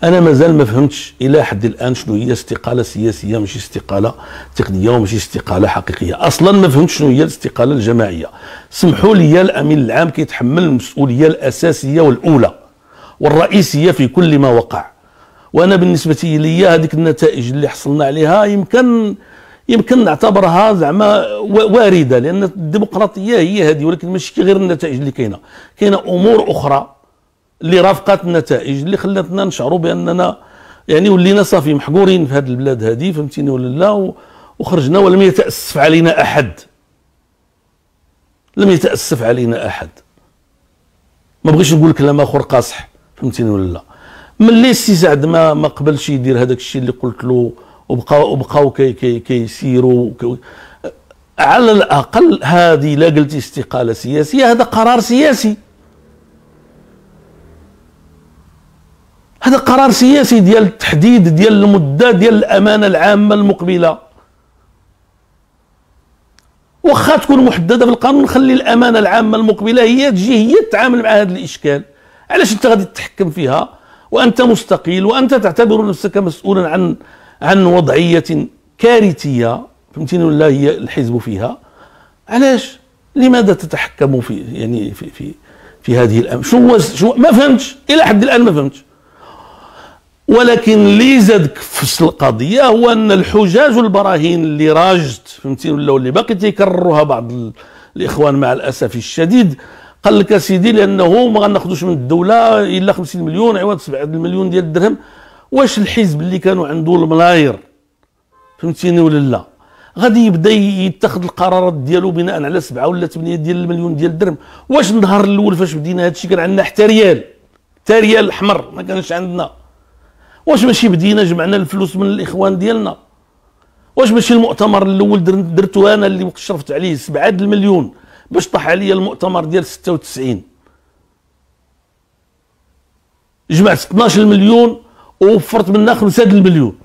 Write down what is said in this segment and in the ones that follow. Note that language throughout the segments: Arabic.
انا مازال ما فهمتش الى حد الان شنو هي استقاله سياسيه، ماشي استقاله تقنيه وماشي استقاله حقيقيه. اصلا ما فهمتش شنو هي الاستقاله الجماعيه. سمحوا لي، الامين العام كيتحمل المسؤوليه الاساسيه والاولى والرئيسيه في كل ما وقع. وانا بالنسبه لي هذيك النتائج اللي حصلنا عليها يمكن نعتبرها زعما وارده، لان الديمقراطيه هي هذه، ولكن ماشي غير النتائج اللي كاينه امور اخرى اللي رافقات النتائج اللي خلاتنا نشعروا باننا يعني ولينا صافي محقورين في هذه البلاد هذه، فهمتيني ولا لا؟ وخرجنا ولم يتاسف علينا احد، لم يتاسف علينا احد. ما بغيتش نقول كلام اخر قاصح، فهمتيني ولا لا؟ ملي السي سعد ما قبلش يدير هذاك الشيء اللي قلت له، وبقاو كيسيروا على الاقل هذه لا قلتي استقاله سياسيه، هذا قرار سياسي، هذا قرار سياسي ديال التحديد ديال المده ديال الامانه العامه المقبله. واخا تكون محدده في القانون، نخلي الامانه العامه المقبله هي تجي هي تتعامل مع هذا الاشكال. علاش انت غادي تتحكم فيها وانت مستقيل وانت تعتبر نفسك مسؤولا عن وضعيه كارثيه، فهمتيني ولا؟ هي الحزب فيها. علاش؟ لماذا تتحكم في هذه الامر؟ شو ما فهمتش الى حد الان، ما فهمتش. ولكن اللي زادك في القضيه هو ان الحجاج والبراهين اللي راجت، فهمتيني ولا، واللي باقي تيكرروها بعض الاخوان مع الاسف الشديد، قال لك اسيدي لانه ما غناخذوش من الدوله الا 50 مليون عوض 7 المليون ديال الدرهم. واش الحزب اللي كانوا عنده الملاير، فهمتيني ولا لا، غادي يبدا يتخذ القرارات ديالو بناء على 7 ولا 8 ديال المليون ديال الدرهم؟ واش النهار الاول فاش بدينا هذا الشيء كان عندنا حتى ريال احمر ما كانش عندنا؟ واش ماشي بدينا جمعنا الفلوس من الاخوان ديالنا؟ واش ماشي المؤتمر الاول درتو انا اللي شرفت عليه 7 المليون باش طاح عليا المؤتمر ديال 96؟ جمعت 12 مليون ووفرت منها 5 المليون.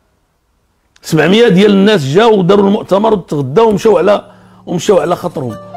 700 ديال الناس جاوا وداروا المؤتمر وتغداوا ومشاو على خاطرهم.